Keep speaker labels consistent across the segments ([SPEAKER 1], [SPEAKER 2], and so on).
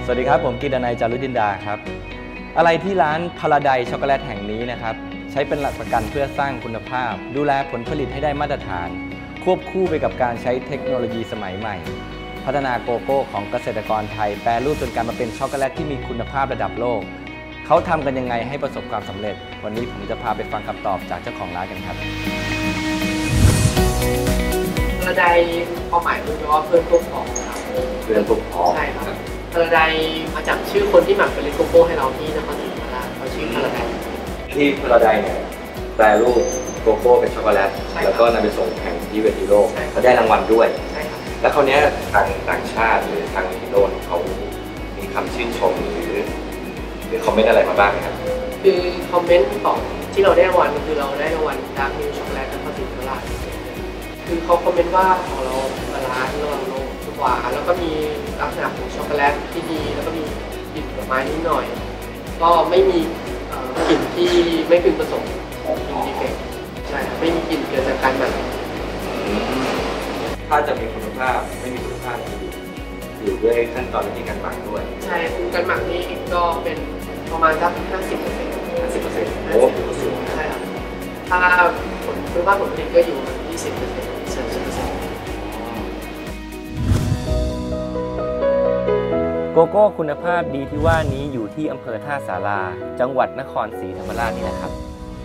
[SPEAKER 1] วัสดีครับผมกิตตินัย จารุจินดาครับอะไรที่ร้านพาราไดซ์ช็อกโกแลตแห่งนี้นะครับใช้เป็นหลักประกันเพื่อสร้างคุณภาพดูแลผลผลิตให้ได้มาตรฐานควบคู่ไปกับการใช้เทคโนโลยีสมัยใหม่พัฒนาโกโก้ของเกษตรกรไทยแปรรูปจนกลายมาเป็นช็อกโกแลตที่มีคุณภาพระดับโลกเขาทำกันยังไงให้ประสบความสำเร็จวันนี้ผมจะพาไปฟังคำตอบจากเจ้าของร้านกันครับ
[SPEAKER 2] พาราไดซ์ความหมายคือว่าเพื่อนพวกพ้องครับ
[SPEAKER 1] เพื่อนพวกพ้อง
[SPEAKER 2] ใช่ครับพาราไดซ์มาจากชื่อคนที่หมักเป็นโกโก้ให้เราที่นครศรีธรรมราชเขาชื่อพาราไดซ์
[SPEAKER 1] ที่พาราไดซ์เนี่ยแปรรูปโกโก้เป็นช็อกโกแลตแล้วก็นำไปส่งแข่งที่เวทีโลกเขาได้รางวัลด้วย
[SPEAKER 2] ใช่ครับ
[SPEAKER 1] แล้วคราวนี้ทางต่างชาติหรือทางโลกเขามีคำชื่นชมหรือคอมเมนต์อะไรมาบ้างครับ
[SPEAKER 2] คือคอมเมนต์ของที่เราได้รางวัลคือเราได้รางวัลดาร์กมิลช็อกโกแลตนครศรีธรรมราชคือเขาคอมเมนต์ว่าของเราบาลานซ์ระหว่างโลกหวานแล้วก็มีลักษณะของช็อกโกแลตที่ดีแล้วก็มีกลิ่นผลไม้นิดหน่อยก็ไม่มีกลิ่นที่ไม่พึงประสงค์กลิ่นดีเฟกต์ใช่ไม่มีกลิ่นเกิดจากการหมัก
[SPEAKER 1] ถ้าจะมีคุณภาพไม่มีคุณภาพอยู่ด้วยขั้นตอนวิธีการหมักด้วย
[SPEAKER 2] ใช่การหมักนี้ก็เป็นประมาณสัก50%
[SPEAKER 1] โอ้สูง
[SPEAKER 2] ใช่ครับถ้าคุณภาพผลผลิตก็อยู่20%
[SPEAKER 1] โกโก้คุณภาพดีที่ว่านี้อยู่ที่อำเภอท่าสาราจังหวัดนครศรีธรรมราชนี่แหละครับ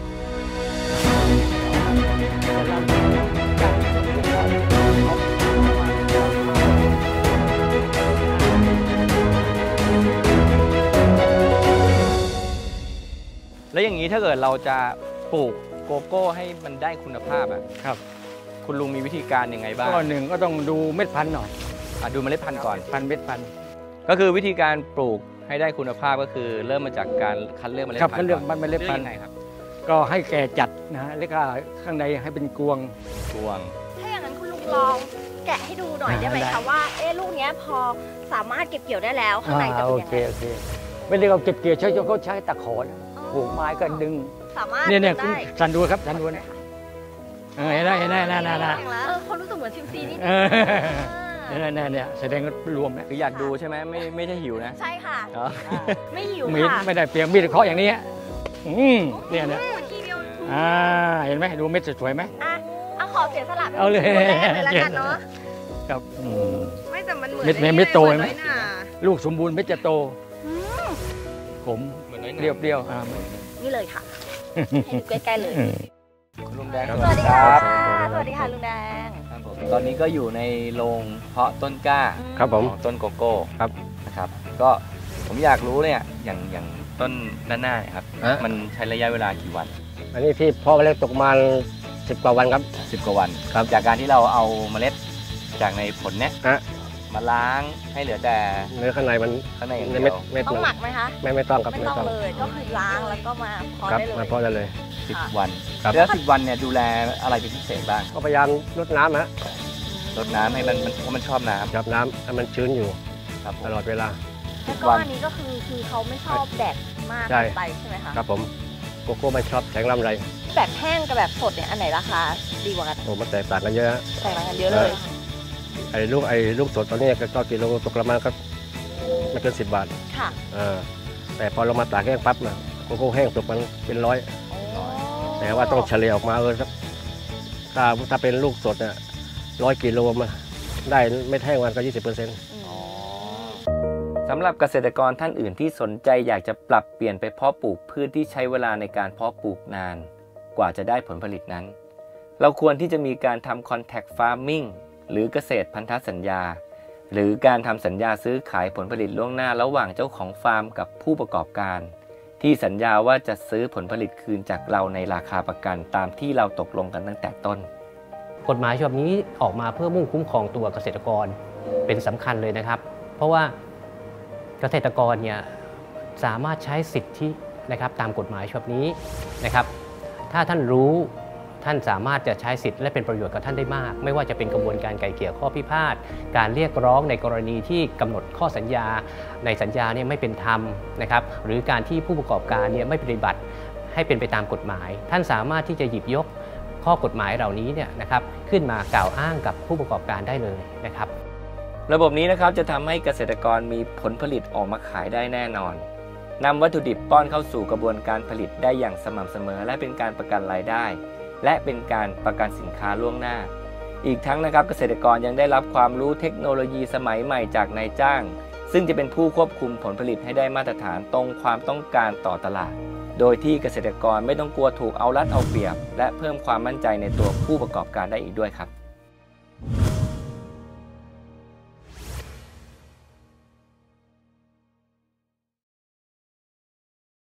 [SPEAKER 1] แล้วอย่างนี้ถ้าเกิดเราจะปลูกโกโก้ให้มันได้คุณภาพ
[SPEAKER 3] ครับ
[SPEAKER 1] คุณลุงมีวิธีการยังไงบ้าง
[SPEAKER 3] ก็หนึ่งก็ต้องดูเม็ดพันธุ์หน่อย
[SPEAKER 1] ดูเมล็ดพันธุ์ก่อน
[SPEAKER 3] เม็ดพันธุ์
[SPEAKER 1] ก็คือวิธีการปลูกให้ได้คุณภาพก็คือเริ่มมาจากการคัดเลือกเมล็ดพันธุ์
[SPEAKER 3] คัดเลือกเมล็ดพันธุ์
[SPEAKER 1] ครับ
[SPEAKER 3] ก็ให้แก่จัดนะแล้วก็ข้างในให้เป็นกวง
[SPEAKER 4] ถ้าอย่างนั้นคุณลุงลองแกะให้ดูหน่อยได้ไหมคะว่าลูกนี้พอสามารถเก็บเกี่ยวได้แล้วข้างในจะเป็นยังไง
[SPEAKER 3] โอเคไม่ได้เราเก็บเกี่ยวเขาใช้ตะขอผูกไม้ก็ดึง
[SPEAKER 4] สามารถ
[SPEAKER 3] เนี่ยคุณสันดูครับสันดูนะเห็นได้
[SPEAKER 4] เขารู้สึกเหมือนซิมซีนี่
[SPEAKER 3] เนี่ยแสดงว่ารวม
[SPEAKER 1] คืออยากดูใช่ไหมไม่ใช่หิวนะ
[SPEAKER 4] ใช่ค่ะไม่หิว
[SPEAKER 3] ค่ะไม่ได้เปลี่ยนมีดเคาะอย่างนี้เนี่ยเห็นไหมดูเม็ดสวยไหม
[SPEAKER 4] ขอเสียสละ
[SPEAKER 3] เอาเลย
[SPEAKER 4] แล้วกันเนาะ
[SPEAKER 3] ครับ
[SPEAKER 4] ไม่แต่มันเหมือน
[SPEAKER 3] เม็ดโตไหมลูกสมบูรณ์เม็ดจะโตขมเปรี้ยว
[SPEAKER 4] นี่เลยค่ะให้ดูใกล้ๆเลย
[SPEAKER 1] ลุงแดง
[SPEAKER 4] สวัสดีครับสวัสดีค่ะลุงแดง
[SPEAKER 1] ตอนนี้ก็อยู่ในโรงเพาะต้นกล้า
[SPEAKER 3] ครับผม
[SPEAKER 1] ต้นโกโก้
[SPEAKER 3] ครับ
[SPEAKER 1] นะครับก็ผมอยากรู้เนี่ยอย่างต้นด้านหน้าครับมันใช้ระยะเวลากี่วัน
[SPEAKER 3] อันนี้ที่เพาะเมล็ดตกมา10 กว่าวันครับ
[SPEAKER 1] 10 กว่าวันครับจากการที่เราเอาเมล็ดจากในผลเนี้ยมาล้างให้เหลือแต่
[SPEAKER 3] เนื้อข้างในมัน
[SPEAKER 1] ข้างในอย่าง
[SPEAKER 3] เดี
[SPEAKER 1] ยว
[SPEAKER 4] ต้องหมักไหมคะ
[SPEAKER 3] ไม่ต้องครับ
[SPEAKER 4] ไม่ต้องเลยก็คือล้างแล้วก็มาเพาะได้เลย
[SPEAKER 3] มาเพาะได้เลย
[SPEAKER 1] 10 วันแล้ว10 วันเนี่ยดูแลอะไรเป็นพิเศษบ้าง
[SPEAKER 3] ก็พยายามรดน้ำ
[SPEAKER 1] รดน้ำให้มันชอบน้ำ
[SPEAKER 3] ให้มันชื้นอยู่ตลอดเวลา
[SPEAKER 4] แล้วก็อันนี้ก็คือเขาไม่ชอบแดดมากไปใช่ไหมคะ
[SPEAKER 3] ครับผมโกโก้ไม่ชอบแสงลำไร
[SPEAKER 4] แบบแห้งกับแบบสดเนี่ยอันไหนราคาดีกว่ากัน
[SPEAKER 3] มันแตกต่างกันเยอะ
[SPEAKER 4] แตกต่างกันเยอะเลย
[SPEAKER 3] ไอ้ลูกสดตอนนี้ก็กิโลตกประมาณก็ไม่เกิน10 บาท
[SPEAKER 4] ค่ะ
[SPEAKER 3] แต่พอเรามาตากแห้งปั๊บนะโกโก้แห้งตกมันเป็น100แต่ว่าต้องเฉลี่ยออกมาถ้าเป็นลูกสดเนี่ย100 กิโลมาได้ไม่แห้งวันก็20%
[SPEAKER 1] สำหรับเกษตรกรท่านอื่นที่สนใจอยากจะปรับเปลี่ยนไปเพาะปลูกพืชที่ใช้เวลาในการเพาะปลูกนานกว่าจะได้ผลผลิตนั้นเราควรที่จะมีการทำ contact farming หรือเกษตรพันธสัญญาหรือการทำสัญญาซื้อขายผลผลิตล่วงหน้าระหว่างเจ้าของฟาร์มกับผู้ประกอบการที่สัญญาว่าจะซื้อผลผลิตคืนจากเราในราคาประกันตามที่เราตกลงกันตั้งแต่ต้น
[SPEAKER 5] กฎหมายฉบับนี้ออกมาเพื่อมุ่งคุ้มครองตัวเกษตรกรเป็นสำคัญเลยนะครับเพราะว่าเกษตรกรเนี่ยสามารถใช้สิทธินะครับตามกฎหมายฉบับนี้นะครับถ้าท่านรู้ท่านสามารถจะใช้สิทธิ์และเป็นประโยชน์กับท่านได้มากไม่ว่าจะเป็นกระบวนการไกล่เกลี่ยข้อพิพาทการเรียกร้องในกรณีที่กำหนดข้อสัญญาในสัญญาเนี่ยไม่เป็นธรรมนะครับหรือการที่ผู้ประกอบการเนี่ยไม่ปฏิบัติให้เป็นไปตามกฎหมายท่านสามารถที่จะหยิบยกข้อกฎหมายเหล่านี้เนี่ยนะครับขึ้นมากล่าวอ้างกับผู้ประกอบการได้เลยนะครับ
[SPEAKER 1] ระบบนี้นะครับจะทำให้เกษตรกรมีผลผลิตออกมาขายได้แน่นอนนำวัตถุดิบป้อนเข้าสู่กระบวนการผลิตได้อย่างสม่ำเสมอและเป็นการประกันรายได้ และเป็นการประกันสินค้าล่วงหน้าอีกทั้งนะครับเกษตรกรยังได้รับความรู้เทคโนโลยีสมัยใหม่จากนายจ้างซึ่งจะเป็นผู้ควบคุมผลผลิตให้ได้มาตรฐานตรงความต้องการต่อตลาดโดยที่เกษตรกรไม่ต้องกลัวถูกเอารัดเอาเปรียบและเพิ่มความมั่นใจในตัวผู้ประกอบการได้อีกด้วยครับ